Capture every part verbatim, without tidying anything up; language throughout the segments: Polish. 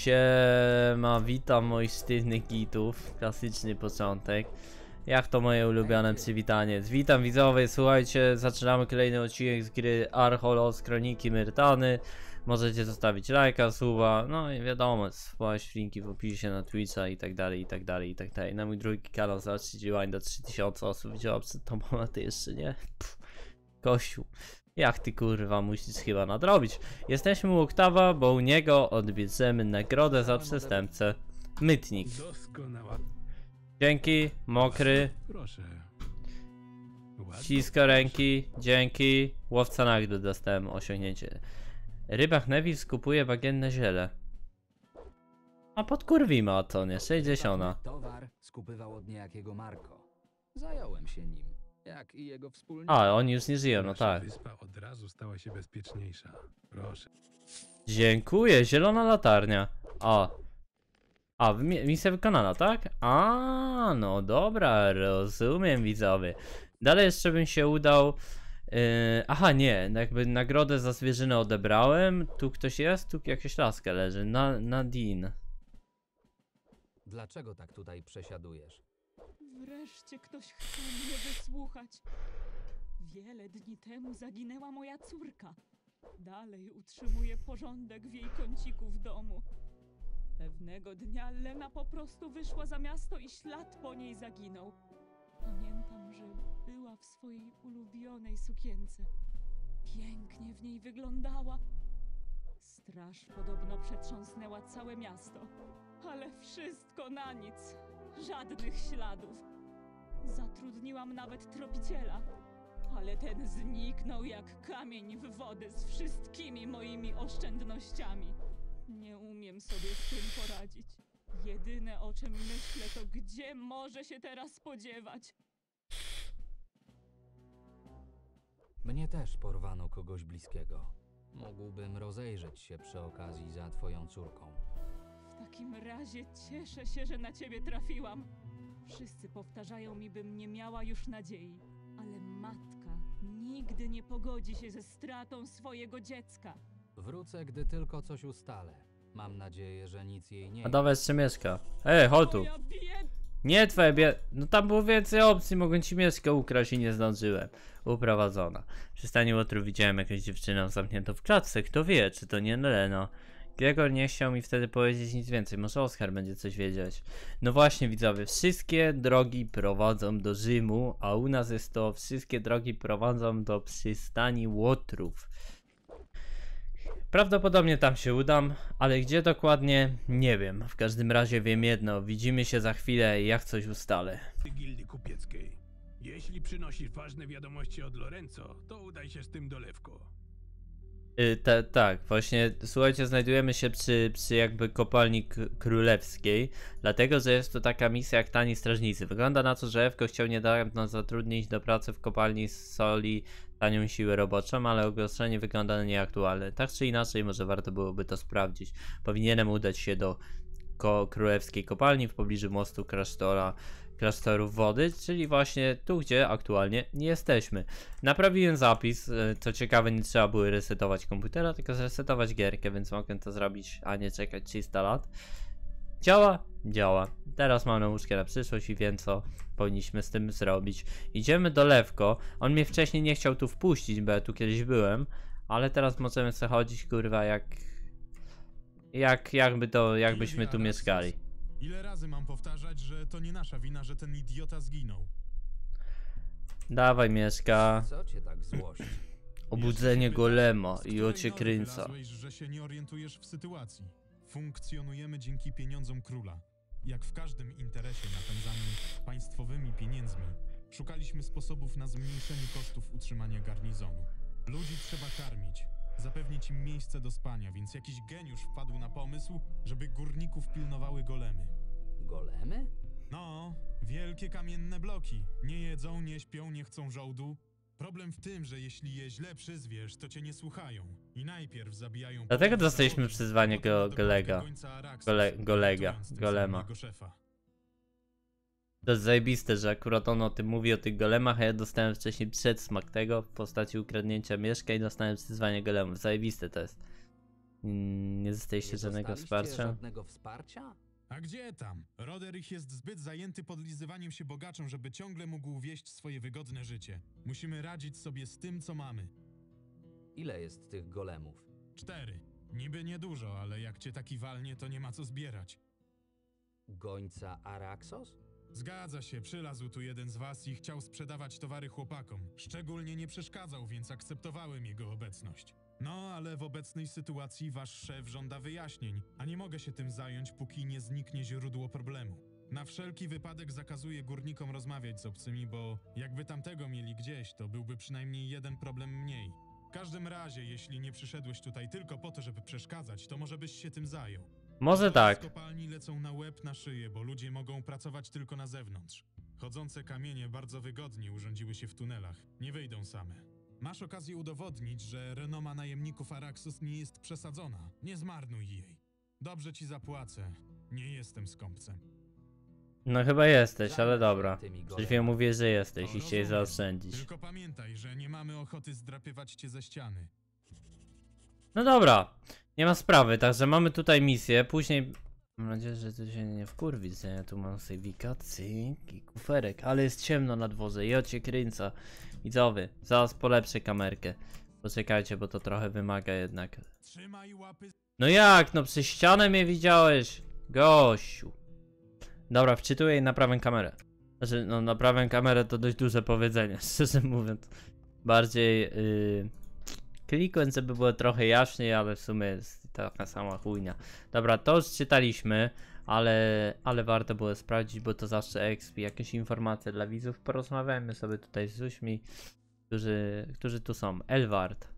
Siema, witam moich sztywnych gitów. Klasyczny początek. Jak to moje ulubione przywitanie. Witam widzowie, słuchajcie, zaczynamy kolejny odcinek z gry Archolos Kroniki Myrtany. Możecie zostawić lajka, suba, no i wiadomo, wpaść linki w opisie na Twitcha i tak dalej, i tak dalej, i tak dalej. Na mój drugi kanał zobaczcie, działań do trzy tysiące osób widziała przed tobą, a ty jeszcze nie. Pff, kościół. Jak ty kurwa musisz chyba nadrobić. Jesteśmy u Oktawa, bo u niego odbierzemy nagrodę za przestępcę. Mytnik. Dzięki, mokry. Ściska ręki, dzięki. Łowca nagród dostałem osiągnięcie. Rybak Neville skupuje bagienne ziele. A podkurwimy o to, nie? sześćdziesiąt. Towar skupywał od niejakiego Marco. Zająłem się nim. Jak i jego wspólnicy. A, oni już nie żyją, no tak. Wyspa od razu stała się bezpieczniejsza. Proszę. Dziękuję, zielona latarnia. O. A, misja wykonana, tak? A, no dobra, rozumiem widzowie. Dalej jeszcze bym się udał... Yy, aha, nie, jakby nagrodę za zwierzynę odebrałem. Tu ktoś jest? Tu jakaś laska leży. Na, Nadine. Dlaczego tak tutaj przesiadujesz? Wreszcie ktoś chce mnie wysłuchać. Wiele dni temu zaginęła moja córka. Dalej utrzymuję porządek w jej kąciku w domu. Pewnego dnia Lena po prostu wyszła za miasto i ślad po niej zaginął. Pamiętam, że była w swojej ulubionej sukience. Pięknie w niej wyglądała. Straż podobno przetrząsnęła całe miasto. Ale wszystko na nic. Żadnych śladów. Zatrudniłam nawet tropiciela. Ale ten zniknął jak kamień w wodę z wszystkimi moimi oszczędnościami. Nie umiem sobie z tym poradzić. Jedyne o czym myślę to gdzie może się teraz spodziewać. Mnie też porwano kogoś bliskiego. Mógłbym rozejrzeć się przy okazji za twoją córką. W takim razie cieszę się, że na ciebie trafiłam. Wszyscy powtarzają mi, bym nie miała już nadziei. Ale matka nigdy nie pogodzi się ze stratą swojego dziecka. Wrócę, gdy tylko coś ustalę. Mam nadzieję, że nic jej nie... A dawaj jeszcze mieszka. Ej, chodź tu. Moja bied... Nie twoje bied... No tam było więcej opcji, mogłem ci mieszka ukraść i nie zdążyłem. Uprowadzona. Przy stanie łotru widziałem jakąś dziewczynę zamkniętą w klatce. Kto wie, czy to nie Lena. Gregor nie chciał mi wtedy powiedzieć nic więcej. Może Oskar będzie coś wiedzieć. No właśnie widzowie, wszystkie drogi prowadzą do Rzymu, a u nas jest to wszystkie drogi prowadzą do przystani łotrów. Prawdopodobnie tam się udam, ale gdzie dokładnie nie wiem. W każdym razie wiem jedno, widzimy się za chwilę i jak coś ustalę. Gildy kupieckiej. Jeśli przynosisz ważne wiadomości od Lorenzo, to udaj się z tym do Lewko. Yy, te, tak, właśnie słuchajcie, znajdujemy się przy, przy jakby kopalni królewskiej, dlatego że jest to taka misja jak Tani Strażnicy. Wygląda na to, że Ewko chciał niedawno zatrudnić do pracy w kopalni soli tanią siłę roboczą, ale ogłoszenie wygląda na nieaktualne. Tak czy inaczej, może warto byłoby to sprawdzić. Powinienem udać się do ko królewskiej kopalni w pobliżu mostu klasztora, klasztorów wody, czyli właśnie tu, gdzie aktualnie nie jesteśmy. Naprawiłem zapis, co ciekawe nie trzeba było resetować komputera, tylko zresetować gierkę, więc mogę to zrobić, a nie czekać trzysta lat. Działa? Działa. Teraz mam nauczkę na przyszłość i wiem, co powinniśmy z tym zrobić. Idziemy do Lewko. On mnie wcześniej nie chciał tu wpuścić, bo ja tu kiedyś byłem, ale teraz możemy sobie chodzić, kurwa, jak... Jak, jakby to, jakbyśmy tu mieszkali. Ile razy mam powtarzać, że to nie nasza wina, że ten idiota zginął? Dawaj, mieszka. Co cię tak złości? Obudzenie golema i ocie kręca. Wylazłeś, że się nie orientujesz w sytuacji. Funkcjonujemy dzięki pieniądzom króla. Jak w każdym interesie napędzanym państwowymi pieniędzmi, szukaliśmy sposobów na zmniejszenie kosztów utrzymania garnizonu. Ludzi trzeba karmić, zapewnić im miejsce do spania, więc jakiś geniusz wpadł na pomysł, żeby górników pilnowały golemy. Golemy? No, wielkie kamienne bloki. Nie jedzą, nie śpią, nie chcą żołdu. Problem w tym, że jeśli je źle przyzwiesz, to cię nie słuchają. I najpierw zabijają... Dlatego dostaliśmy przyzwanie go Golega. Gole, golega. Golema. To jest zajebiste, że akurat on o tym mówi, o tych golemach, a ja dostałem wcześniej przedsmak tego w postaci ukradnięcia mieszka i dostałem przyzwanie golemów. Zajebiste to jest. Mm, Nie dostaliście Nie żadnego dostaliście wsparcia? żadnego wsparcia? A gdzie tam? Roderich jest zbyt zajęty podlizywaniem się bogaczom, żeby ciągle mógł wieść swoje wygodne życie. Musimy radzić sobie z tym, co mamy. Ile jest tych golemów? Cztery. Niby niedużo, ale jak cię taki walnie, to nie ma co zbierać. Gońca Araxos? Zgadza się, przylazł tu jeden z was i chciał sprzedawać towary chłopakom. Szczególnie nie przeszkadzał, więc akceptowałem jego obecność. No, ale w obecnej sytuacji wasz szef żąda wyjaśnień, a nie mogę się tym zająć, póki nie zniknie źródło problemu. Na wszelki wypadek zakazuję górnikom rozmawiać z obcymi, bo jakby tamtego mieli gdzieś, to byłby przynajmniej jeden problem mniej. W każdym razie, jeśli nie przyszedłeś tutaj tylko po to, żeby przeszkadzać, to może byś się tym zajął. Może Dory tak. z kopalni lecą na łeb, na szyję, bo ludzie mogą pracować tylko na zewnątrz. Chodzące kamienie bardzo wygodnie urządziły się w tunelach. Nie wyjdą same. Masz okazję udowodnić, że renoma najemników Araxos nie jest przesadzona. Nie zmarnuj jej. Dobrze ci zapłacę. Nie jestem skąpcem. No chyba jesteś, Zajmę ale się dobra. tymi Przed golemami. chwilą mówię, że jesteś To i chciałeś rozumiem. zaoszczędzić. Tylko pamiętaj, że nie mamy ochoty zdrapywać cię ze ściany. No dobra, nie ma sprawy, także mamy tutaj misję, później... Mam nadzieję, że to się nie wkurwi, że ja tu mam sejwika, cyk i kuferek, ale jest ciemno na dworze, ja cię kręcę. Widzowie, zaraz polepszę kamerkę. Poczekajcie, bo to trochę wymaga jednak. Trzymaj łapy. No jak, no przez ścianę mnie widziałeś, gościu. Dobra, wczytuję i naprawię kamerę. Znaczy, no naprawię kamerę to dość duże powiedzenie, szczerze mówiąc. Bardziej... Yy... Klikłem, żeby było trochę jaśniej, ale w sumie jest taka sama chujnia. Dobra, to już czytaliśmy, ale, ale warto było sprawdzić, bo to zawsze exp, jakieś informacje dla widzów. Porozmawiajmy sobie tutaj z ludźmi, którzy, którzy tu są. Elward.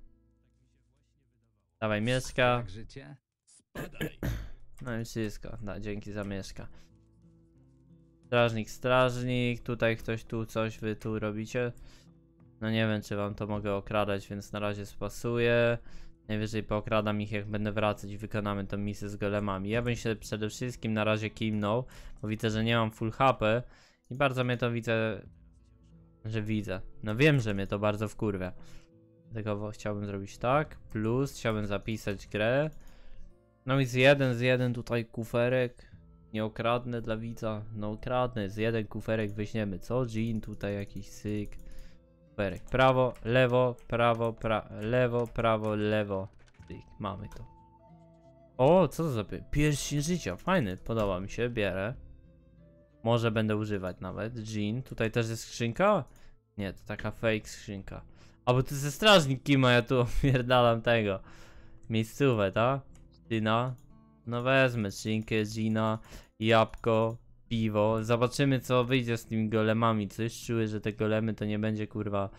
Dawaj, mieszka. Jak życie? Spadaj. No i wszystko. Da, dzięki za mieszka. Strażnik, strażnik. Tutaj ktoś tu coś wy tu robicie. No nie wiem, czy wam to mogę okradać, więc na razie spasuję. Najwyżej pookradam ich, jak będę wracać i wykonamy tę misję z golemami. Ja bym się przede wszystkim na razie kimnął, bo widzę, że nie mam full H P i bardzo mnie to widzę, że widzę. No wiem, że mnie to bardzo wkurwia. Dlatego chciałbym zrobić tak, plus chciałbym zapisać grę. No i z jeden, z jeden tutaj kuferek. Nie okradnę dla widza, no okradnę, z jeden kuferek weźmiemy. Co? Jean tutaj jakiś syk. Kuferek. Prawo, lewo, prawo, pra lewo, prawo, lewo. Tyk, mamy to. O, co to za pie- pierścień życia, fajny, podoba mi się, bierę. Może będę używać nawet. Jean, tutaj też jest skrzynka? Nie, to taka fake skrzynka. A bo to ze strażnik Kima, ja tu opierdalam tego. Miejscówę, tak? Gina. No wezmę skrzynkę, Gina, jabłko, piwo. Zobaczymy, co wyjdzie z tymi golemami. Coś czuję, że te golemy to nie będzie, kurwa,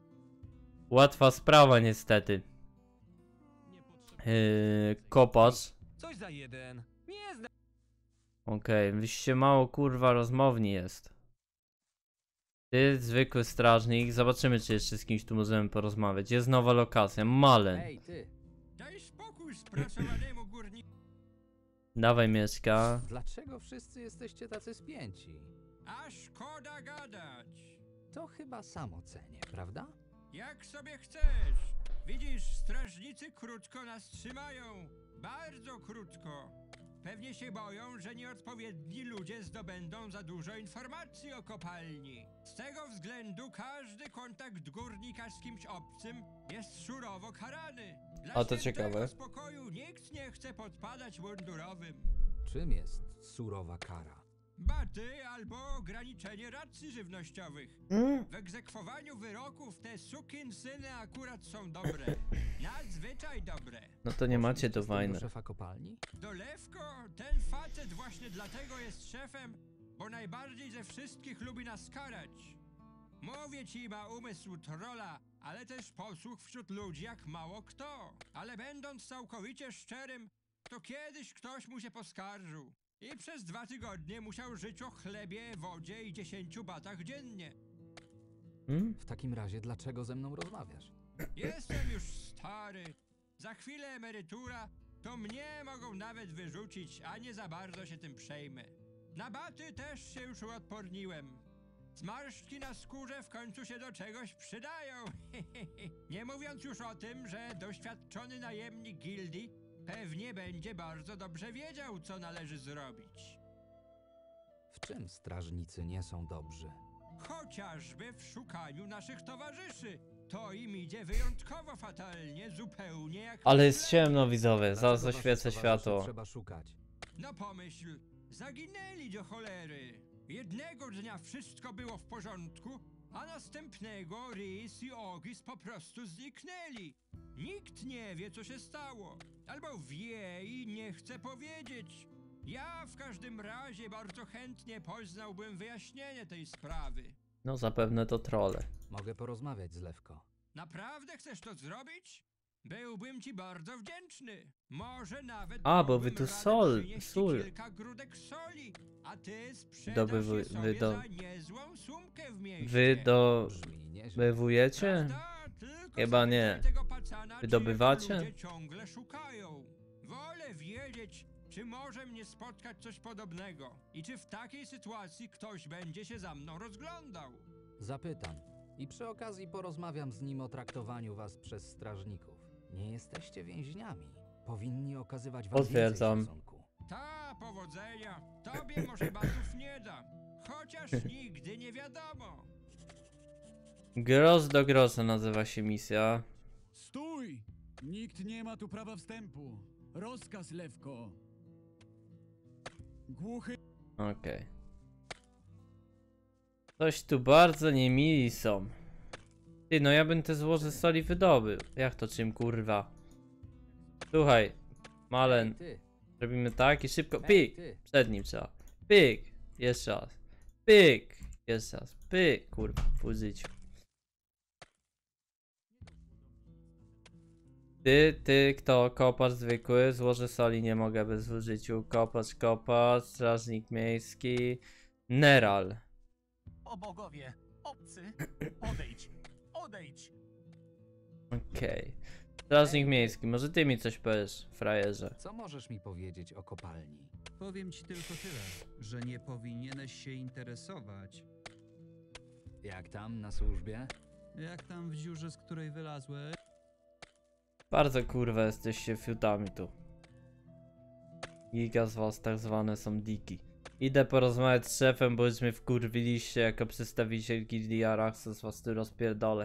łatwa sprawa niestety. Yy, kopacz. Coś za jeden. Nie zna... Okej, okay, wyście mało, kurwa, rozmowni jest. Ty, zwykły strażnik. Zobaczymy, czy jeszcze z kimś tu możemy porozmawiać. Jest nowa lokacja, Malen. Ej, ty! Daj spokój sprasowanemu górnikowi. Dawaj, mieszka. Dlaczego wszyscy jesteście tacy spięci? A szkoda gadać. To chyba samo cenię, prawda? Jak sobie chcesz. Widzisz, strażnicy krótko nas trzymają. Bardzo krótko. Pewnie się boją, że nieodpowiedni ludzie zdobędą za dużo informacji o kopalni. Z tego względu każdy kontakt górnika z kimś obcym jest surowo karany. Dla A to świętego ciekawe. spokoju nikt nie chce podpadać mundurowym. Czym jest surowa kara? Baty albo ograniczenie racji żywnościowych. W egzekwowaniu wyroków te sukinsyny akurat są dobre. Nadzwyczaj dobre. No to nie macie tu Poszliście z tym wajny. do szefa kopalni? Dolewko, ten facet właśnie dlatego jest szefem, bo najbardziej ze wszystkich lubi nas karać. Mówię ci, ma umysł trola, ale też posłuch wśród ludzi jak mało kto. Ale będąc całkowicie szczerym, to kiedyś ktoś mu się poskarżył. I przez dwa tygodnie musiał żyć o chlebie, wodzie i dziesięciu batach dziennie. Hmm? W takim razie dlaczego ze mną rozmawiasz? Jestem już stary. Za chwilę emerytura, to mnie mogą nawet wyrzucić, a nie za bardzo się tym przejmę. Na baty też się już uodporniłem. Zmarszczki na skórze w końcu się do czegoś przydają. Nie mówiąc już o tym, że doświadczony najemnik gildii Pewnie będzie bardzo dobrze wiedział, co należy zrobić. W czym strażnicy nie są dobrzy? Chociażby w szukaniu naszych towarzyszy. To im idzie wyjątkowo fatalnie, zupełnie jak... Ale jest ciemno, widzowie, zaraz Dlaczego zaświecę waszych towarzyszy światło. trzeba szukać. No pomyśl, zaginęli do cholery. Jednego dnia wszystko było w porządku, a następnego Rhys i Ogis po prostu zniknęli. Nikt nie wie, co się stało. Albo wie i nie chce powiedzieć. Ja w każdym razie bardzo chętnie poznałbym wyjaśnienie tej sprawy. No zapewne to trolle. Mogę porozmawiać z Lewko. Naprawdę chcesz to zrobić? Byłbym ci bardzo wdzięczny. Może nawet A, bo mógłbym wy tu radę sol- przynieść ci sól. kilka grudek soli, a ty sprzedasz Dobywu- je wy sobie do- za niezłą sumkę w mieście. Wy do... Brzmi nieźle. Bywujecie? Prawda? Tylko Chyba zapytaj nie. tego pacana, czy Wydobywacie? jego ludzie ciągle szukają. Wolę wiedzieć, czy może mnie spotkać coś podobnego i czy w takiej sytuacji ktoś będzie się za mną rozglądał. Zapytam. I przy okazji porozmawiam z nim o traktowaniu was przez strażników. Nie jesteście więźniami. Powinni okazywać wam Potwierdzam. więcej szacunku. Ta, powodzenia. Tobie może batów nie da. Chociaż nigdy nie wiadomo. Gros do Grosa nazywa się misja. Stój! Nikt nie ma tu prawa wstępu. Rozkaz, Lewko. Głuchy... Okej. Coś tu bardzo niemili są. Ty, no ja bym te złoże soli wydobył. Jak to czym, kurwa? Słuchaj, Malen, Ej, ty! robimy tak i szybko. Ej, Pik! ty! Przed nim trzeba. Pyk! Jeszcze raz. Pyk! Jeszcze raz. Pyk! Kurwa, w użyciu. Ty, ty, kto? Kopacz zwykły, złoże soli nie mogę bez użyciu. Kopacz, kopacz, strażnik miejski. Neral. O bogowie, obcy, odejdź, odejdź! Okej. Strażnik miejski, może ty mi coś powiesz, frajerze. Co możesz mi powiedzieć o kopalni? Powiem ci tylko tyle, że nie powinieneś się interesować. Jak tam na służbie? Jak tam w dziurze, z której wylazłeś? Bardzo kurwa jesteście fiutami tu. Giga z was tak zwane są diki. Idę porozmawiać z szefem, bo już mnie wkurwiliście jako przedstawiciel gildii Araxos, z was tu rozpierdolę.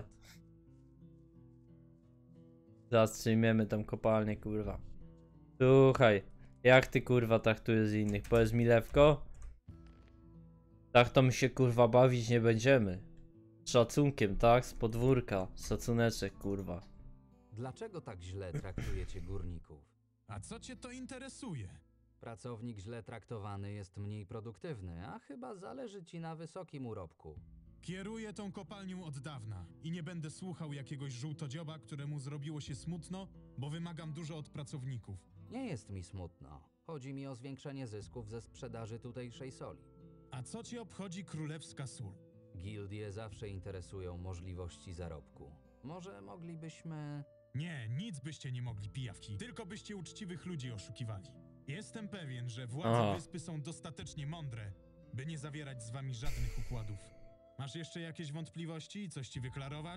Zatrzymujemy tą kopalnię, kurwa. Słuchaj, jak ty kurwa traktujesz innych? Powiedz mi, Lewko? Tak to my się kurwa bawić nie będziemy. Z szacunkiem, tak? Z podwórka. Szacuneczek, kurwa. Dlaczego tak źle traktujecie górników? A co cię to interesuje? Pracownik źle traktowany jest mniej produktywny, a chyba zależy ci na wysokim urobku. Kieruję tą kopalnią od dawna i nie będę słuchał jakiegoś żółtodzioba, któremu zrobiło się smutno, bo wymagam dużo od pracowników. Nie jest mi smutno. Chodzi mi o zwiększenie zysków ze sprzedaży tutejszej soli. A co cię obchodzi królewska sól? Gildie zawsze interesują możliwości zarobku. Może moglibyśmy... Nie, nic byście nie mogli, pijawki. Tylko byście uczciwych ludzi oszukiwali. Jestem pewien, że władze Aha. wyspy są dostatecznie mądre, by nie zawierać z wami żadnych układów. Masz jeszcze jakieś wątpliwości? Coś ci wyklarować?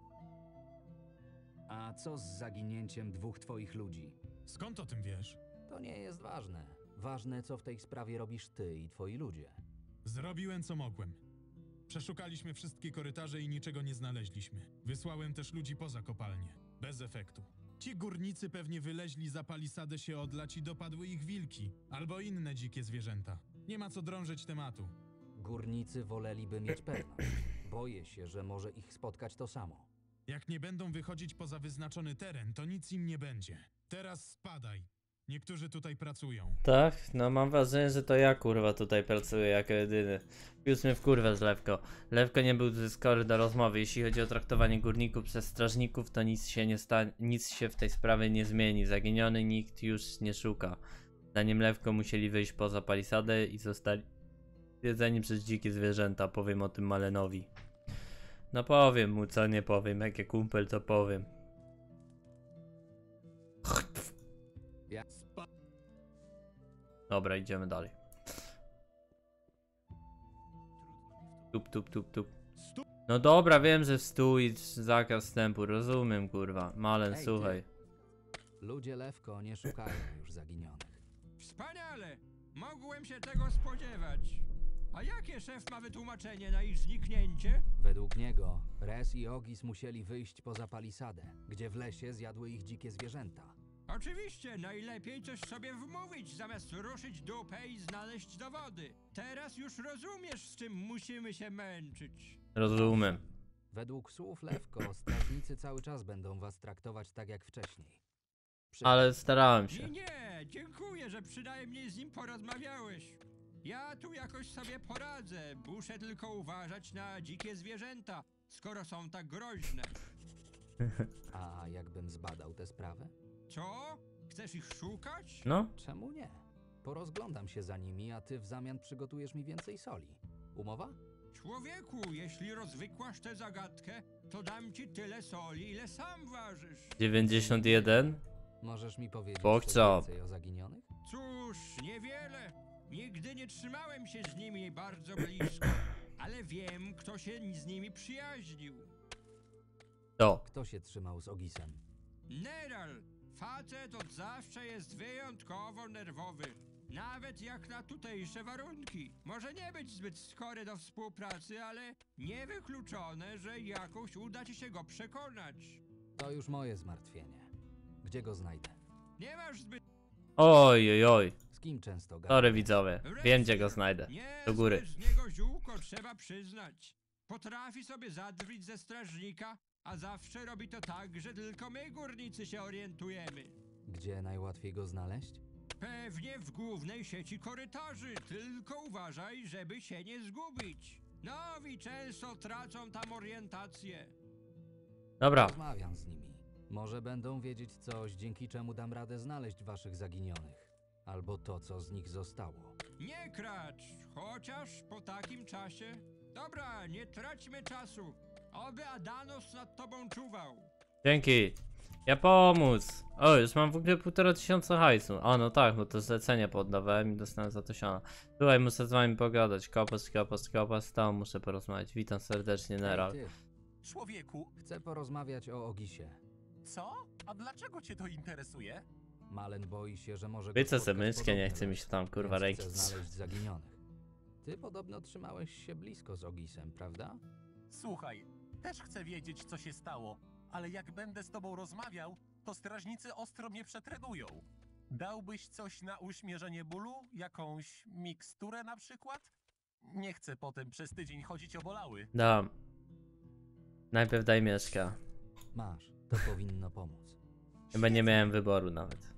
A co z zaginięciem dwóch twoich ludzi? Skąd o tym wiesz? To nie jest ważne. Ważne, co w tej sprawie robisz ty i twoi ludzie. Zrobiłem, co mogłem. Przeszukaliśmy wszystkie korytarze i niczego nie znaleźliśmy. Wysłałem też ludzi poza kopalnię. Bez efektu. Ci górnicy pewnie wyleźli za palisadę się odlać i dopadły ich wilki, albo inne dzikie zwierzęta. Nie ma co drążyć tematu. Górnicy woleliby mieć pewność. Boję się, że może ich spotkać to samo. Jak nie będą wychodzić poza wyznaczony teren, to nic im nie będzie. Teraz spadaj. Niektórzy tutaj pracują. Tak? No mam wrażenie, że to ja kurwa tutaj pracuję jako jedyny. Już mnie wkurwasz, Lewko. Lewko nie był skory do rozmowy. Jeśli chodzi o traktowanie górników przez strażników, to nic się nie stanie, nic się w tej sprawie nie zmieni. Zaginiony nikt już nie szuka. Zdaniem Lewko musieli wyjść poza palisadę i zostali zjedzeni przez dzikie zwierzęta. Powiem o tym Malenowi. No powiem mu, co nie powiem. Jak kumpel, to powiem. Ja... Dobra, idziemy dalej. Tup, tup, tup, tup. No dobra, wiem, że stój, zakaz wstępu, rozumiem, kurwa. Malen, Ej, ty. słuchaj. Ludzie Lewko nie szukają już zaginionych. Wspaniale! Mogłem się tego spodziewać. A jakie szef ma wytłumaczenie na ich zniknięcie? Według niego Res i Ogis musieli wyjść poza palisadę, gdzie w lesie zjadły ich dzikie zwierzęta. Oczywiście, najlepiej coś sobie wmówić, zamiast ruszyć dupę i znaleźć dowody. Teraz już rozumiesz, z czym musimy się męczyć. Rozumiem. Według słów Lewko, strażnicy cały czas będą was traktować tak jak wcześniej. Przy... Ale starałem Nie, się. nie, dziękuję, że przynajmniej z nim porozmawiałeś. Ja tu jakoś sobie poradzę, muszę tylko uważać na dzikie zwierzęta, skoro są tak groźne. A jakbym zbadał tę sprawę? Co? Chcesz ich szukać? No, Czemu nie? Porozglądam się za nimi, a ty w zamian przygotujesz mi więcej soli. Umowa? Człowieku, jeśli rozwykłasz tę zagadkę, to dam ci tyle soli, ile sam ważysz. dziewięćdziesiąt jeden. Możesz mi powiedzieć Bok coś chop. więcej o zaginionych? Cóż, niewiele. Nigdy nie trzymałem się z nimi bardzo blisko, ale wiem, kto się z nimi przyjaźnił. To. Kto się trzymał z Ogisem? Neral, facet od zawsze jest wyjątkowo nerwowy. Nawet jak na tutejsze warunki. Może nie być zbyt skory do współpracy, ale niewykluczone, że jakoś uda ci się go przekonać. To już moje zmartwienie. Gdzie go znajdę? Nie masz zbyt... Oj, oj, oj. Z kim często Sorry gadam? widzowie. Wiem gdzie go znajdę. Nie Do góry. z niego ziółko, trzeba przyznać. Potrafi sobie zadrwić ze strażnika, a zawsze robi to tak, że tylko my górnicy się orientujemy. Gdzie najłatwiej go znaleźć? Pewnie w głównej sieci korytarzy, tylko uważaj, żeby się nie zgubić. Nowi często tracą tam orientację. Dobra. Rozmawiam z nimi. Może będą wiedzieć coś, dzięki czemu dam radę znaleźć waszych zaginionych. Albo to, co z nich zostało. Nie kracz, chociaż po takim czasie. Dobra, nie traćmy czasu. Oby Adanos nad tobą czuwał. Dzięki. Ja pomóc. O, już mam w ogóle półtora tysiąca hajsu. A no tak, bo to zlecenie poddawałem i dostałem za to siana. Tutaj muszę z wami pogadać. Kopas, kopas, kopas. Tam muszę porozmawiać. Witam serdecznie, Neral. Ej, ty, Człowieku, chcę porozmawiać o Ogisie. co? A dlaczego cię to interesuje? Malen boi się, że może go Wyce se spotkać myszkie, nie podobny chce mi los, się tam kurwa więc ręki. chce znaleźć zaginionych. Ty podobno trzymałeś się blisko z Ogisem, prawda? Słuchaj, też chcę wiedzieć, co się stało, ale jak będę z tobą rozmawiał, to strażnicy ostro mnie przetrenują. Dałbyś coś na uśmierzenie bólu? Jakąś miksturę na przykład? Nie chcę potem przez tydzień chodzić obolały. Dam. Najpierw daj mieszka. Masz, to powinno pomóc. Chyba nie miałem wyboru nawet.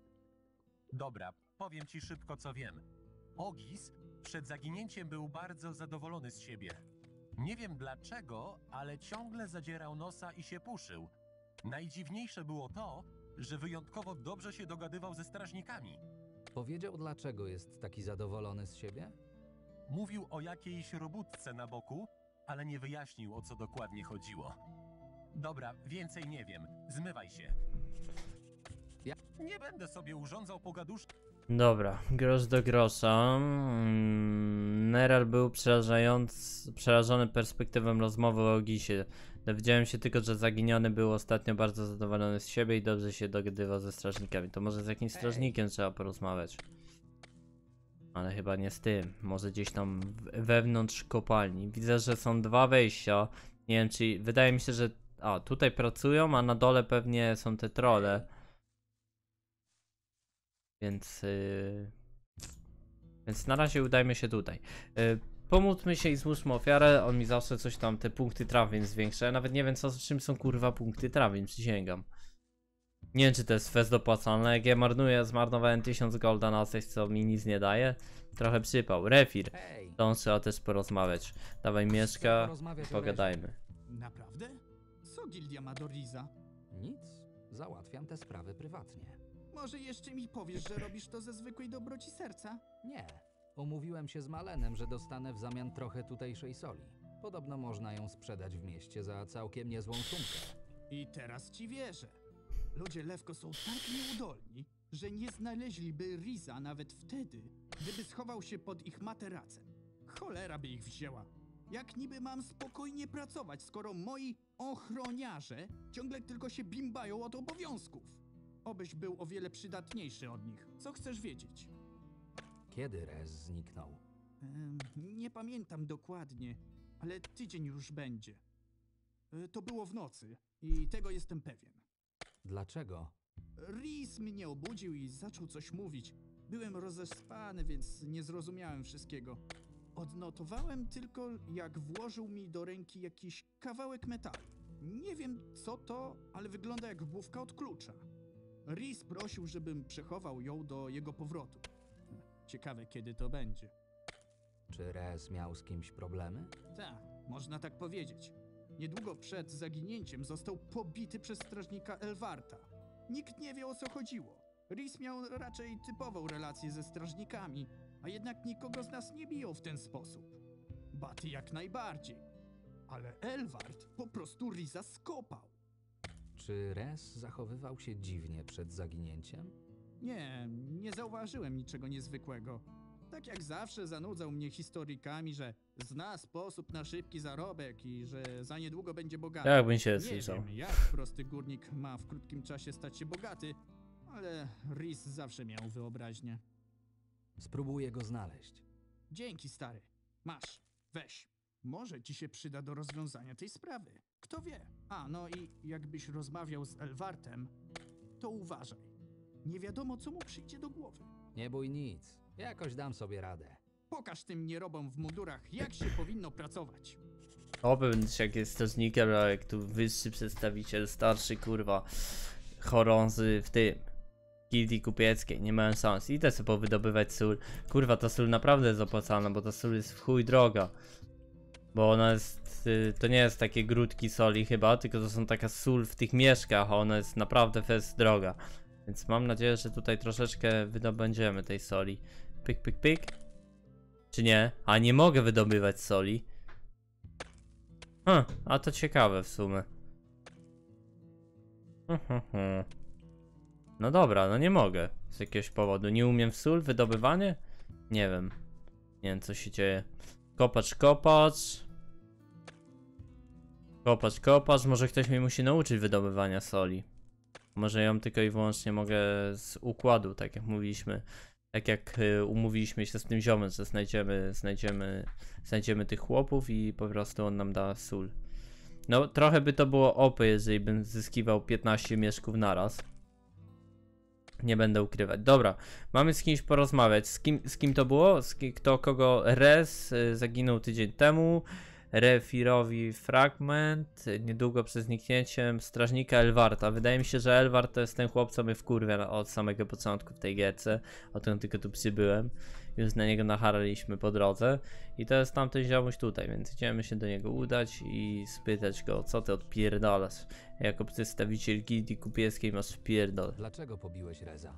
Dobra, powiem ci szybko, co wiem. Ogis przed zaginięciem był bardzo zadowolony z siebie. Nie wiem dlaczego, ale ciągle zadzierał nosa i się puszył. Najdziwniejsze było to, że wyjątkowo dobrze się dogadywał ze strażnikami. Powiedział, dlaczego jest taki zadowolony z siebie? Mówił o jakiejś robótce na boku, ale nie wyjaśnił, o co dokładnie chodziło. Dobra, więcej nie wiem. Zmywaj się. Ja- Nie będę sobie urządzał pogaduszki. Dobra, grosz do grosza. Mm, Neral był przerażający, przerażony perspektywą rozmowy o Ogisie. Dowiedziałem się tylko, że zaginiony był ostatnio bardzo zadowolony z siebie i dobrze się dogadywał ze strażnikami. To może z jakimś Hej. strażnikiem trzeba porozmawiać. Ale chyba nie z tym. Może gdzieś tam w- wewnątrz kopalni. Widzę, że są dwa wejścia. Nie wiem, czy... Wydaje mi się, że... A, tutaj pracują, a na dole pewnie są te trolle. Więc... Yy... Więc na razie udajmy się tutaj. Yy, pomódlmy się i złóżmy ofiarę. On mi zawsze coś tam, te punkty trafień zwiększa. Ja nawet nie wiem, co, czym są kurwa punkty trafień, przysięgam. Nie wiem, czy to jest fest opłacalne. Jak ja marnuję, zmarnowałem tysiąc golda na coś, co mi nic nie daje. Trochę przypał. Refir. Hej! To on trzeba też porozmawiać. Dawaj mieszka, porozmawiać o pogadajmy. Naprawdę? Co gildia ma do Riza? Nic. Załatwiam te sprawy prywatnie. Może jeszcze mi powiesz, że robisz to ze zwykłej dobroci serca? Nie. Umówiłem się z Malenem, że dostanę w zamian trochę tutejszej soli. Podobno można ją sprzedać w mieście za całkiem niezłą sumkę. I teraz ci wierzę. Ludzie Lewko są tak nieudolni, że nie znaleźliby Riza nawet wtedy, gdyby schował się pod ich materacem. Cholera by ich wzięła. Jak niby mam spokojnie pracować, skoro moi ochroniarze ciągle tylko się bimbają od obowiązków? Obyś był o wiele przydatniejszy od nich. Co chcesz wiedzieć? Kiedy Rez zniknął? Em, nie pamiętam dokładnie, ale tydzień już będzie. E, To było w nocy i tego jestem pewien. Dlaczego? Rhys mnie obudził i zaczął coś mówić. Byłem rozespany, więc nie zrozumiałem wszystkiego. Odnotowałem tylko, jak włożył mi do ręki jakiś kawałek metalu. Nie wiem co to, ale wygląda jak główka od klucza. Rhys prosił, żebym przechował ją do jego powrotu. Ciekawe, kiedy to będzie. Czy Rez miał z kimś problemy? Tak, można tak powiedzieć. Niedługo przed zaginięciem został pobity przez strażnika Elwarta. Nikt nie wie, o co chodziło. Rhys miał raczej typową relację ze strażnikami, a jednak nikogo z nas nie biją w ten sposób. Baty jak najbardziej. Ale Elwart po prostu Rhisa skopał. Czy Rez zachowywał się dziwnie przed zaginięciem? Nie, nie zauważyłem niczego niezwykłego. Tak jak zawsze zanudzał mnie historykami, że zna sposób na szybki zarobek i że za niedługo będzie bogaty. Jak bym się Nie słyszał. wiem, jak prosty górnik ma w krótkim czasie stać się bogaty, ale Rhys zawsze miał wyobraźnię. Spróbuję go znaleźć. Dzięki, stary. Masz, weź. Może ci się przyda do rozwiązania tej sprawy. Kto wie? A, no i jakbyś rozmawiał z Elwartem, to uważaj. Nie wiadomo, co mu przyjdzie do głowy. Nie bój nic. Jakoś dam sobie radę. Pokaż tym nierobom w mundurach, jak się powinno pracować. Oby będziesz jak jest strażnikiem, a jak tu wyższy przedstawiciel, starszy kurwa chorąży w tym gildii kupieckiej, nie mają szans. Idę sobie powydobywać sól. Kurwa, ta sól naprawdę jest opłacalna, bo ta sól jest w chuj droga. Bo ona jest, y, to nie jest takie grudki soli chyba, tylko to są taka sól w tych mieszkach, a ona jest naprawdę fest droga. Więc mam nadzieję, że tutaj troszeczkę wydobędziemy tej soli. Pyk, pyk, pyk. Czy nie? A nie mogę wydobywać soli. Hm, a to ciekawe w sumie. No dobra, no nie mogę. Z jakiegoś powodu. Nie umiem w sól, wydobywanie? Nie wiem. Nie wiem, co się dzieje. Kopacz, kopacz. Kopacz, kopacz. Może ktoś mnie musi nauczyć wydobywania soli. Może ją tylko i wyłącznie mogę z układu, tak jak mówiliśmy. Tak jak y, umówiliśmy się z tym ziomem, że znajdziemy, znajdziemy, znajdziemy tych chłopów i po prostu on nam da sól. No trochę by to było O P, jeżeli bym zyskiwał piętnaście mieszków naraz. Nie będę ukrywać. Dobra, mamy z kimś porozmawiać. Z kim, z kim to było? Z kim, kto kogo? Rez y, zaginął tydzień temu. Refirowi fragment. Niedługo przed zniknięciem strażnika Elwarta. Wydaje mi się, że Elwart to jest ten chłop, co mnie wkurwia od samego początku w tej gierce. Odkąd tylko tu przybyłem. Już na niego nacharaliśmy po drodze. I to jest tamten ziomuś tutaj, więc idziemy się do niego udać i spytać go, co ty odpierdalasz. Jako przedstawiciel gildii kupieckiej masz wpierdol. Dlaczego pobiłeś Reza?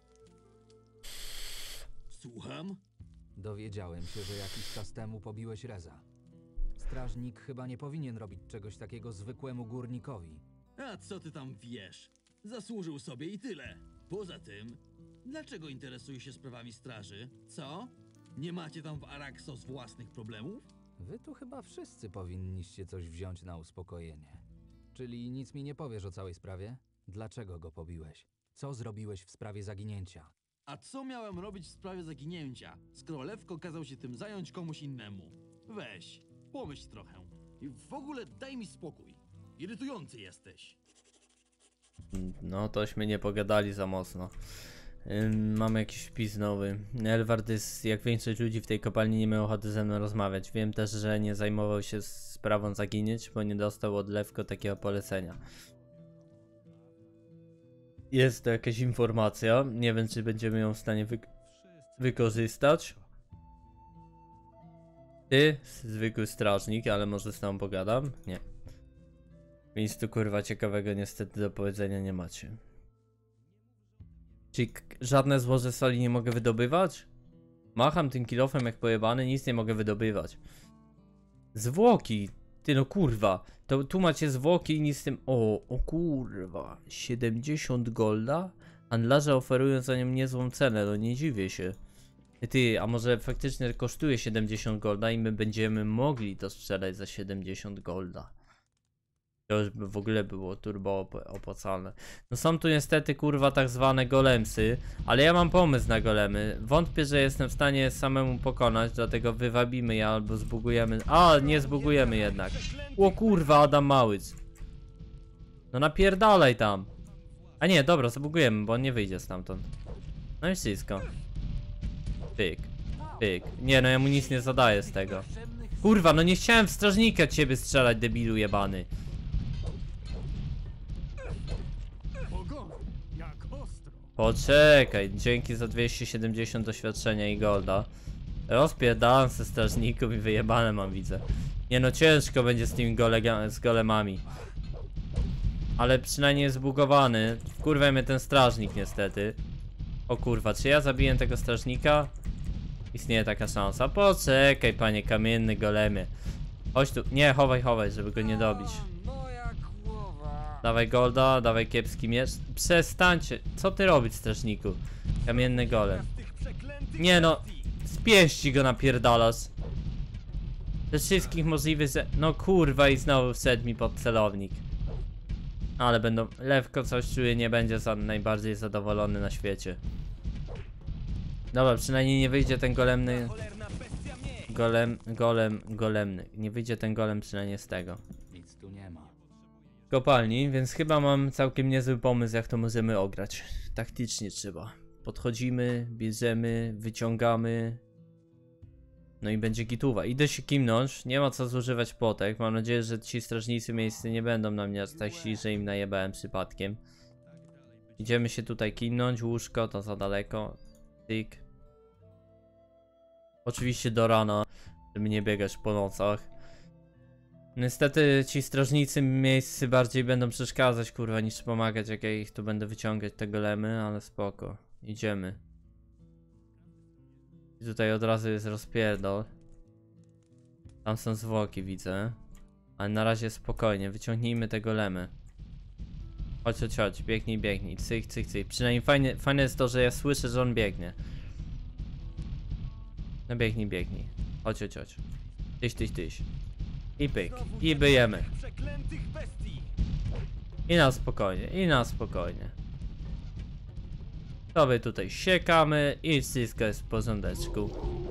Słucham? Dowiedziałem się, że jakiś czas temu pobiłeś Reza. Strażnik chyba nie powinien robić czegoś takiego zwykłemu górnikowi. A co ty tam wiesz? Zasłużył sobie i tyle. Poza tym, dlaczego interesuje się sprawami straży? Co? Nie macie tam w Araxos własnych problemów? Wy tu chyba wszyscy powinniście coś wziąć na uspokojenie. Czyli nic mi nie powiesz o całej sprawie? Dlaczego go pobiłeś? Co zrobiłeś w sprawie zaginięcia? A co miałem robić w sprawie zaginięcia, skoro Lewko kazał się tym zająć komuś innemu? Weź, pomyśl trochę. I w ogóle daj mi spokój. Irytujący jesteś. No tośmy nie pogadali za mocno. Ym, mamy jakiś wpis nowy. Elward jest, jak większość ludzi w tej kopalni, nie miał ochoty ze mną rozmawiać. Wiem też, że nie zajmował się sprawą zaginięć, bo nie dostał od Lewko takiego polecenia. Jest to jakaś informacja. Nie wiem, czy będziemy ją w stanie wy wykorzystać. Ty, zwykły strażnik, ale może z tobą pogadam? Nie. Więc tu kurwa ciekawego niestety do powiedzenia nie macie. Czyli żadne złoże soli nie mogę wydobywać? Macham tym kilofem jak pojebany, nic nie mogę wydobywać. Zwłoki! Ty no kurwa. To tu macie zwłoki i nic z tym... O, o kurwa. siedemdziesiąt golda? Handlarze oferują za nią niezłą cenę, no nie dziwię się. Ty, a może faktycznie kosztuje siedemdziesiąt golda i my będziemy mogli to sprzedać za siedemdziesiąt golda. To już by w ogóle było turbo op opłacalne. No są tu niestety kurwa tak zwane golemsy, ale ja mam pomysł na golemy. Wątpię, że jestem w stanie samemu pokonać, dlatego wywabimy je albo zbugujemy. A, nie zbugujemy jednak. O kurwa, Adam Małyc. No napierdalaj tam. A nie, dobra, zbugujemy, bo on nie wyjdzie stamtąd. No i wszystko. Pyk, pyk. Nie, no ja mu nic nie zadaję z tego. Kurwa, no nie chciałem w strażnika ciebie strzelać, debilu jebany. Poczekaj, dzięki za dwieście siedemdziesiąt doświadczenia i golda. Rozpierdalam se strażników i wyjebane mam, widzę. Nie no, ciężko będzie z tymi golega, z golemami. Ale przynajmniej jest zbugowany. Wkurwa mnie ten strażnik niestety. O kurwa, czy ja zabiję tego strażnika? Istnieje taka szansa. Poczekaj, panie kamienny golemie. Chodź tu. Nie, chowaj, chowaj, żeby go nie dobić. Dawaj golda, dawaj kiepski miecz. Przestańcie. Co ty robisz, strażniku? Kamienny golem. Nie no. Z pięści go napierdalasz. Ze wszystkich możliwych... No kurwa, i znowu wszedł mi pod celownik. Ale będą... Lewko coś czuje, nie będzie za najbardziej zadowolony na świecie. Dobra, przynajmniej nie wyjdzie ten golemny... Golem, golem, golemny. Nie wyjdzie ten golem przynajmniej z tego. Nic tu nie ma. Kopalni, więc chyba mam całkiem niezły pomysł, jak to możemy ograć. Taktycznie trzeba. Podchodzimy, bierzemy, wyciągamy. No i będzie gituwa. Idę się kimnąć, nie ma co zużywać płotek. Mam nadzieję, że ci strażnicy miejscy nie będą na mnie aż tak źli, że im najebałem przypadkiem. Idziemy się tutaj kimnąć, łóżko to za daleko. Tyk. Oczywiście do rana, żeby nie biegać po nocach. Niestety ci strażnicy miejscy bardziej będą przeszkadzać, kurwa, niż pomagać, jak ja ich tu będę wyciągać te golemy, ale spoko. Idziemy. I tutaj od razu jest rozpierdol. Tam są zwłoki, widzę. Ale na razie spokojnie, wyciągnijmy te golemy. Chodź, chodź, chodź, biegnij, biegnij, cyk, cyk, cyk. Przynajmniej fajnie, fajne jest to, że ja słyszę, że on biegnie. No biegnij, biegnij. Chodź, chodź, chodź. Tyś, tyś, tyś. I pyk. I byjemy. I na spokojnie, i na spokojnie. Sobie tutaj siekamy i wszystko jest w porządeczku.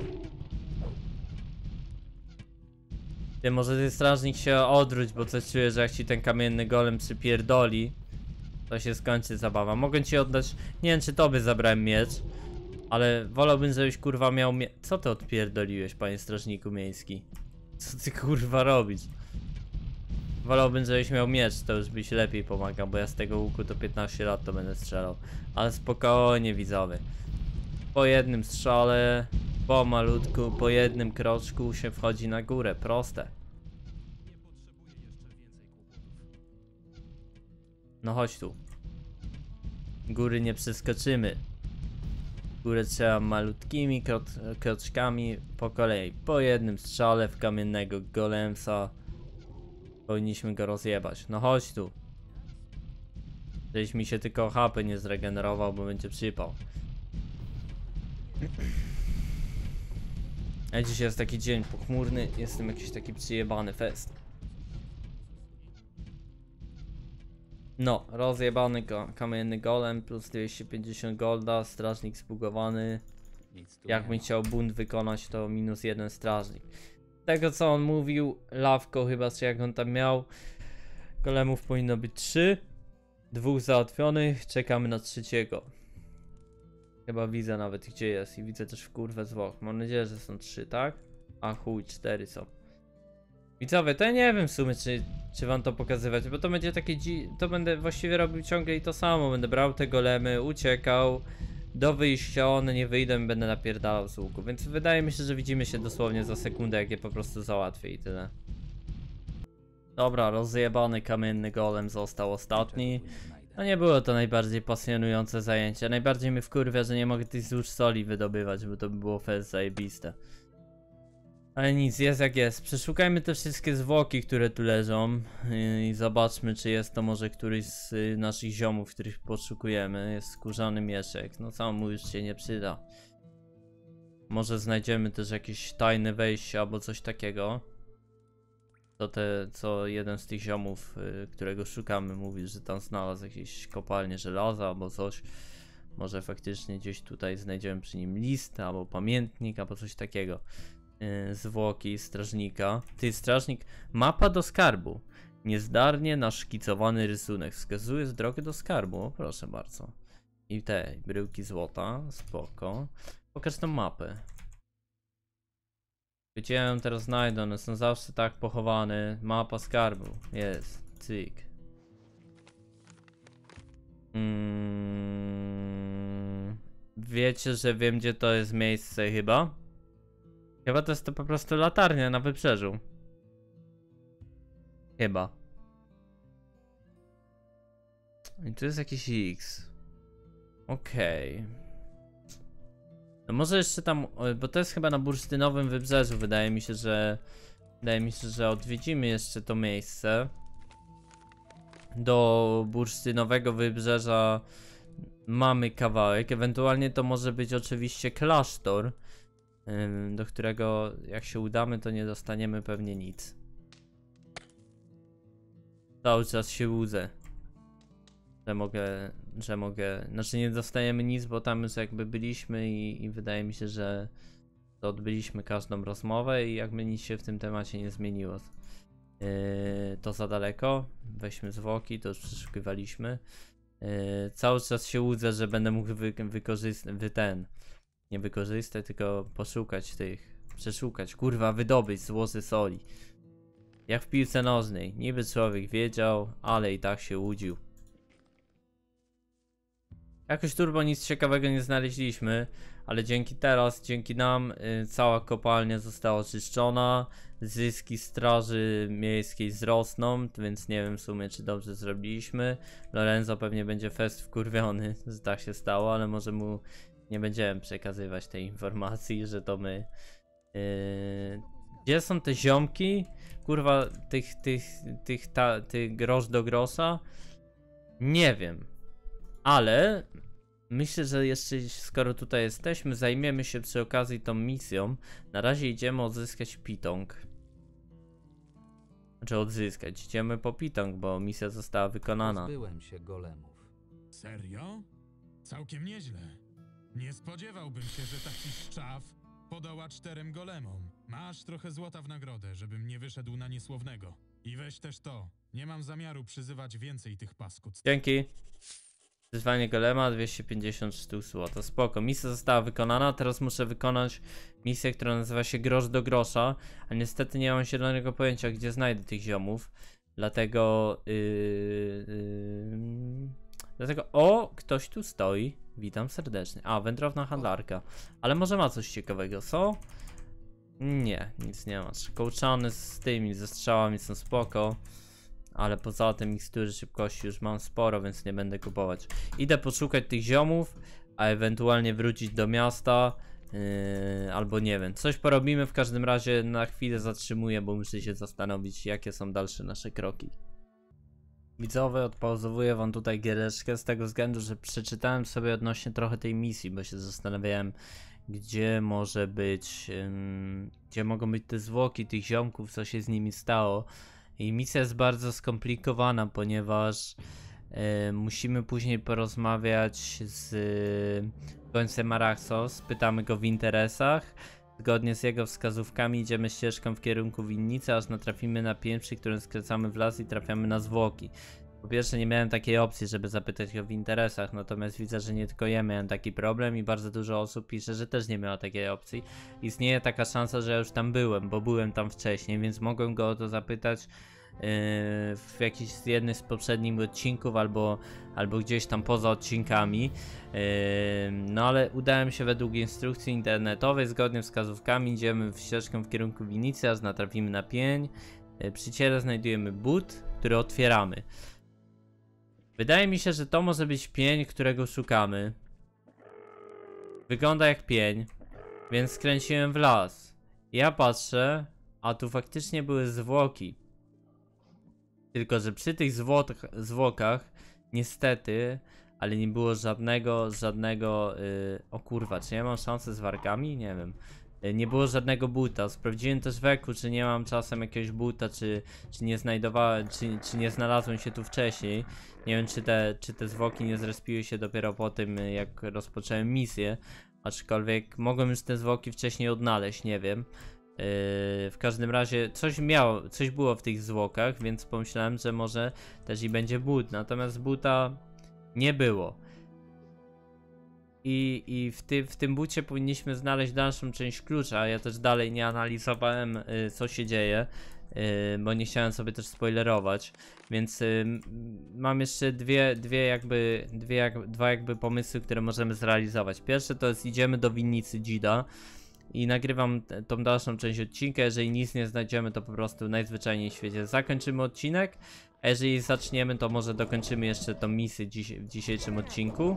Ty, może ten strażnik się odwróć, bo coś czuję, że jak ci ten kamienny golem przypierdoli, to się skończy zabawa. Mogę ci oddać, nie wiem czy tobie zabrałem miecz, ale wolałbym, żebyś kurwa miał mie... Co ty odpierdoliłeś, panie strażniku miejski? Co ty kurwa robisz? Wolałbym, żebyś miał miecz, to już byś lepiej pomagał, bo ja z tego łuku to piętnaście lat to będę strzelał. Ale spokojnie, widzowie. Po jednym strzale, po malutku, po jednym kroczku się wchodzi na górę, proste. No chodź tu. Góry nie przeskoczymy. Górę trzeba malutkimi kro kroczkami po kolei. Po jednym strzale w kamiennego golemsa powinniśmy go rozjebać. No chodź tu. Żeś mi się tylko H P nie zregenerował, bo będzie przypał. A dzisiaj jest taki dzień pochmurny, jestem jakiś taki przyjebany fest. No, rozjebany go, kamienny golem plus dwieście pięćdziesiąt golda, strażnik zbugowany. Jakbym chciał bunt wykonać, to minus jeden strażnik. Tego co on mówił, lawko chyba, czy jak on tam miał, golemów powinno być trzy. Dwóch załatwionych, czekamy na trzeciego. Chyba widzę nawet gdzie jest i widzę też w kurwę zwłok. Mam nadzieję, że są trzy, tak? A chuj, cztery są. Widzowie, to ja nie wiem w sumie, czy, czy wam to pokazywać, bo to będzie takie dzi... To będę właściwie robił ciągle i to samo. Będę brał te golemy, uciekał do wyjścia, one nie wyjdą i będę napierdalał z łuku. Więc wydaje mi się, że widzimy się dosłownie za sekundę, jak je po prostu załatwię i tyle. Dobra, rozjebany kamienny golem został ostatni. No nie było to najbardziej pasjonujące zajęcie. Najbardziej mnie wkurwia, że nie mogę tych złóż soli wydobywać, bo to by było fest zajebiste. Ale nic, jest jak jest. Przeszukajmy te wszystkie zwłoki, które tu leżą i zobaczmy, czy jest to może któryś z naszych ziomów, których poszukujemy. Jest skórzany mieszek, no sam mu już się nie przyda. Może znajdziemy też jakieś tajne wejście albo coś takiego. to te, co jeden z tych ziomów, y, którego szukamy, mówi, że tam znalazł jakieś kopalnie żelaza albo coś. Może faktycznie gdzieś tutaj znajdziemy przy nim list, albo pamiętnik, albo coś takiego. Yy, zwłoki strażnika. Ty, strażnik, mapa do skarbu. Niezdarnie naszkicowany rysunek wskazuje z drogę do skarbu. O, proszę bardzo. I te bryłki złota, spoko. Pokaż tą mapę. Gdzie ja ją teraz znajdę? One są zawsze tak pochowane. Mapa skarbu. Jest. Cyk. Mm, wiecie, że wiem, gdzie to jest miejsce chyba? Chyba to jest to po prostu latarnia na wybrzeżu. Chyba. I tu jest jakiś X. Okej. Okay. No może jeszcze tam, bo to jest chyba na bursztynowym wybrzeżu. Wydaje mi się, że wydaje mi się, że odwiedzimy jeszcze to miejsce. Do bursztynowego wybrzeża mamy kawałek. Ewentualnie to może być oczywiście klasztor, do którego jak się udamy, to nie dostaniemy pewnie nic. Cały czas się łudzę, że mogę, że mogę, znaczy nie dostajemy nic, bo tam już jakby byliśmy i, i wydaje mi się, że to odbyliśmy każdą rozmowę i jakby nic się w tym temacie nie zmieniło. Yy, to za daleko, weźmy zwłoki, to już przeszukiwaliśmy. Yy, cały czas się łudzę, że będę mógł wy, wykorzystać, wy ten, nie wykorzystać, tylko poszukać tych, przeszukać, kurwa, wydobyć złoty soli. Jak w piłce nożnej, niby człowiek wiedział, ale i tak się łudził. Jakoś turbo nic ciekawego nie znaleźliśmy, ale dzięki teraz, dzięki nam y, cała kopalnia została oczyszczona, zyski straży miejskiej wzrosną, więc nie wiem w sumie, czy dobrze zrobiliśmy. Lorenzo pewnie będzie fest wkurwiony, że tak się stało, ale może mu nie będziemy przekazywać tej informacji, że to my. Yy... Gdzie są te ziomki? Kurwa, tych, tych, tych, ta, tych grosz do grosza? Nie wiem. Ale myślę, że jeszcze skoro tutaj jesteśmy, zajmiemy się przy okazji tą misją. Na razie idziemy odzyskać pitong. Znaczy odzyskać, idziemy po pitong, bo misja została wykonana. Pozbyłem się golemów. Serio? Całkiem nieźle. Nie spodziewałbym się, że taki szczaw podoła czterem golemom. Masz trochę złota w nagrodę, żebym nie wyszedł na niesłownego. I weź też to. Nie mam zamiaru przyzywać więcej tych paskudztw. Dzięki. Wyzwanie golema, dwieście pięćdziesiąt sztuk złota. Spoko, misja została wykonana. Teraz muszę wykonać misję, która nazywa się grosz do grosza. A niestety nie mam zielonego pojęcia, gdzie znajdę tych ziomów. Dlatego... Yy, yy, dlatego... O! Ktoś tu stoi. Witam serdecznie. A, wędrowna handlarka. Ale może ma coś ciekawego, co? Nie, nic nie ma. Kołczany z tymi, ze strzałami są spoko. Ale poza tym mikstury szybkości już mam sporo, więc nie będę kupować. Idę poszukać tych ziomów, a ewentualnie wrócić do miasta. Yy, albo nie wiem, coś porobimy. W każdym razie na chwilę zatrzymuję, bo muszę się zastanowić, jakie są dalsze nasze kroki. Widzowie, odpauzowuję wam tutaj giereczkę z tego względu, że przeczytałem sobie odnośnie trochę tej misji, bo się zastanawiałem, gdzie może być, ym, gdzie mogą być te zwłoki tych ziomków, co się z nimi stało. I misja jest bardzo skomplikowana, ponieważ y, musimy później porozmawiać z y, Gońcem Araxos, pytamy go w interesach. Zgodnie z jego wskazówkami idziemy ścieżką w kierunku winnicy, aż natrafimy na pień, przy którym skręcamy w las i trafiamy na zwłoki. Po pierwsze, nie miałem takiej opcji, żeby zapytać go w interesach, natomiast widzę, że nie tylko ja miałem taki problem i bardzo dużo osób pisze, że też nie miała takiej opcji. Istnieje taka szansa, że ja już tam byłem, bo byłem tam wcześniej, więc mogłem go o to zapytać yy, w jakiś z jednych z poprzednich odcinków albo, albo gdzieś tam poza odcinkami. Yy, no ale udałem się według instrukcji internetowej, zgodnie z wskazówkami idziemy w ścieżkę w kierunku winnicy, aż natrafimy na pień. Yy, przy ciele znajdujemy but, który otwieramy. Wydaje mi się, że to może być pień, którego szukamy. Wygląda jak pień, więc skręciłem w las. Ja patrzę, a tu faktycznie były zwłoki. Tylko że przy tych zwłokach, niestety, ale nie było żadnego, żadnego... Yy... O kurwa, czy ja mam szansę z wargami? Nie wiem. Nie było żadnego buta. Sprawdziłem też w eku, czy nie mam czasem jakiegoś buta, czy, czy nie znajdowałem, czy, czy nie znalazłem się tu wcześniej. Nie wiem, czy te, czy te zwłoki nie zrespiły się dopiero po tym, jak rozpocząłem misję. Aczkolwiek mogłem już te zwłoki wcześniej odnaleźć, nie wiem. Yy, w każdym razie coś miało, coś było w tych zwłokach, więc pomyślałem, że może też i będzie but. Natomiast buta nie było. I, i w, ty, w tym bucie powinniśmy znaleźć dalszą część klucza. Ja też dalej nie analizowałem, y, co się dzieje, y, bo nie chciałem sobie też spoilerować. Więc y, mam jeszcze dwie, dwie jakby, dwie jak, dwa jakby pomysły, które możemy zrealizować. Pierwsze to jest idziemy do winnicy Dzida i nagrywam t, tą dalszą część odcinka. Jeżeli nic nie znajdziemy, to po prostu najzwyczajniej w świecie zakończymy odcinek. A jeżeli zaczniemy, to może dokończymy jeszcze tą misję dziś, w dzisiejszym odcinku.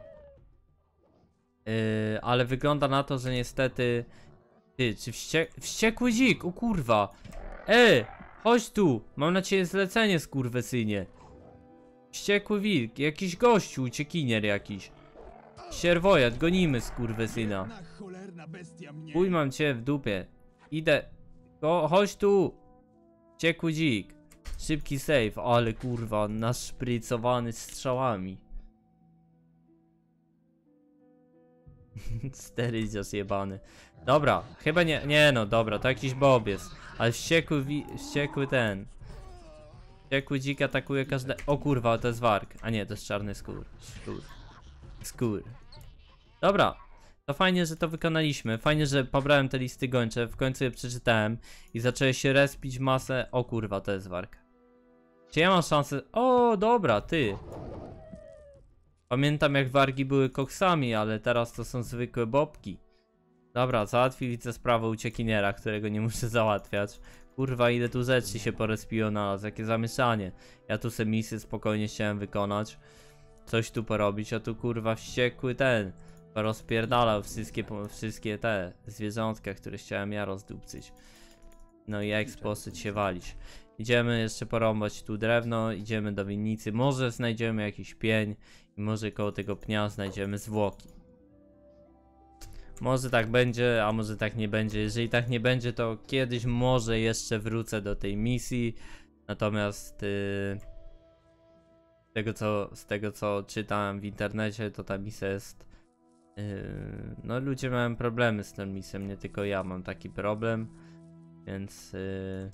Yy, ale wygląda na to, że niestety... Ty, czy wście... wściekły dzik, o kurwa! E, chodź tu! Mam na ciebie zlecenie, skurwysynie. Wściekły wilk, jakiś gościu, uciekinier jakiś. Sierwojat, gonimy skurwysyna. Uj, mam cię w dupie. Idę. O, chodź tu! Wściekły dzik. Szybki save, ale kurwa, naszprycowany strzałami. Sterydziarz jebany. Dobra, chyba nie, nie no, dobra, to jakiś bob jest. Ale wściekły, wi wściekły ten. Wściekły dzik atakuje każde... O kurwa, to jest warg. A nie, to jest czarny skór. Skór. Skór. Dobra, to fajnie, że to wykonaliśmy. Fajnie, że pobrałem te listy gończe, w końcu je przeczytałem. I zaczęły się respić masę... O kurwa, to jest warg. Czy ja mam szansę... O, dobra, ty. Pamiętam, jak wargi były koksami, ale teraz to są zwykłe bobki. Dobra, załatwili tę sprawę uciekiniera, którego nie muszę załatwiać. Kurwa, ile tu rzeczy się porespiło na nas, jakie zamieszanie. Ja tu se misję spokojnie chciałem wykonać. Coś tu porobić, a tu kurwa wściekły ten. Rozpierdalał wszystkie, wszystkie te zwierzątka, które chciałem ja rozdupcyć. No i eksposyć się walić. Idziemy jeszcze porąbać tu drewno, idziemy do winnicy. Może znajdziemy jakiś pień i może koło tego pnia znajdziemy zwłoki. Może tak będzie, a może tak nie będzie. Jeżeli tak nie będzie, to kiedyś może jeszcze wrócę do tej misji. Natomiast yy, z tego co, z tego co czytałem w internecie, to ta misja jest... Yy, no ludzie mają problemy z tą misją, nie tylko ja mam taki problem. Więc... Yy,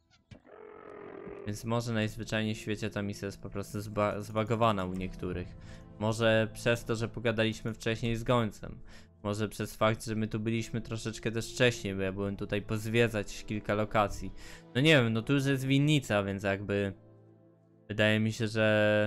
Więc może najzwyczajniej w świecie ta misja jest po prostu zba zbagowana u niektórych. Może przez to, że pogadaliśmy wcześniej z gońcem. Może przez fakt, że my tu byliśmy troszeczkę też wcześniej, bo ja byłem tutaj pozwiedzać kilka lokacji. No nie wiem, no tu już jest winnica, więc jakby... Wydaje mi się, że...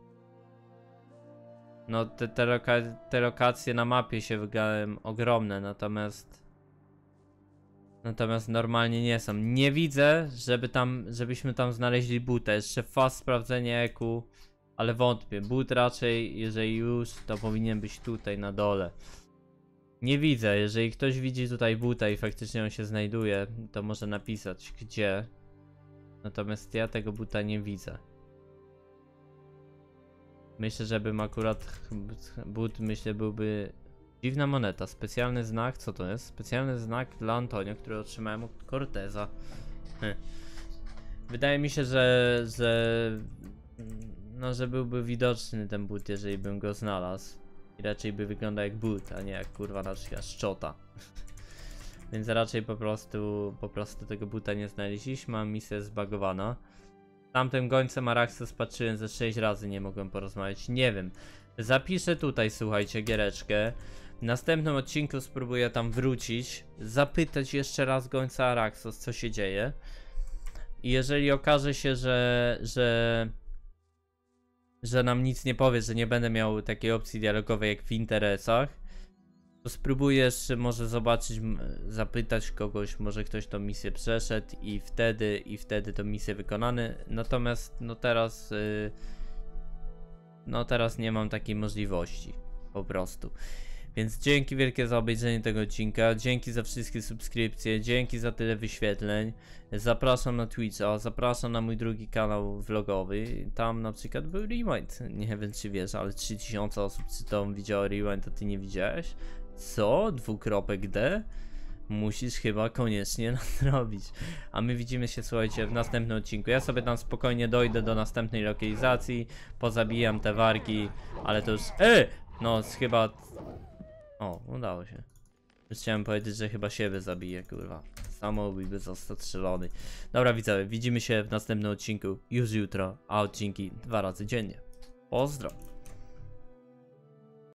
No te, te, loka te lokacje na mapie się wydają ogromne, natomiast... Natomiast normalnie nie są. Nie widzę, żeby tam, żebyśmy tam znaleźli butę. Jeszcze fast sprawdzenie eku, ale wątpię. But raczej, jeżeli już, to powinien być tutaj na dole. Nie widzę. Jeżeli ktoś widzi tutaj buta i faktycznie on się znajduje, to może napisać gdzie. Natomiast ja tego buta nie widzę. Myślę, żebym akurat but, myślę, byłby... Dziwna moneta, specjalny znak, co to jest? Specjalny znak dla Antonio, który otrzymałem od Corteza. Hm. Wydaje mi się, że, że... No, że byłby widoczny ten but, jeżeli bym go znalazł. I raczej by wyglądał jak but, a nie jak kurwa na przykład szczota. Więc raczej po prostu, po prostu tego buta nie znaleźliśmy, a misja jest zbagowana. Tamtym gońcem Araxos patrzyłem ze sześć razy, nie mogłem porozmawiać, nie wiem. Zapiszę tutaj, słuchajcie, giereczkę. W następnym odcinku spróbuję tam wrócić, zapytać jeszcze raz gońca Araxos, co się dzieje. I jeżeli okaże się, że, że, że nam nic nie powie, że nie będę miał takiej opcji dialogowej jak w interesach, to spróbuję jeszcze może zobaczyć, zapytać kogoś, może ktoś tą misję przeszedł i wtedy, i wtedy tą misję wykonany. Natomiast no teraz... Yy, No teraz nie mam takiej możliwości, po prostu. Więc dzięki wielkie za obejrzenie tego odcinka, dzięki za wszystkie subskrypcje, dzięki za tyle wyświetleń. Zapraszam na Twitcha, zapraszam na mój drugi kanał vlogowy. Tam na przykład był Rewind, nie wiem czy wiesz, ale trzy tysiące osób czy to widziało Rewind, a ty nie widziałeś? Co? Dwukropek D? musisz chyba koniecznie nadrobić. A my widzimy się, słuchajcie, w następnym odcinku. Ja sobie tam spokojnie dojdę do następnej lokalizacji, pozabijam te wargi, ale to już... E! No, chyba... O, udało się. Już chciałem powiedzieć, że chyba siebie zabiję, kurwa. Samobój by został strzelony. Dobra, widzowie, widzimy się w następnym odcinku już jutro, a odcinki dwa razy dziennie. Pozdro!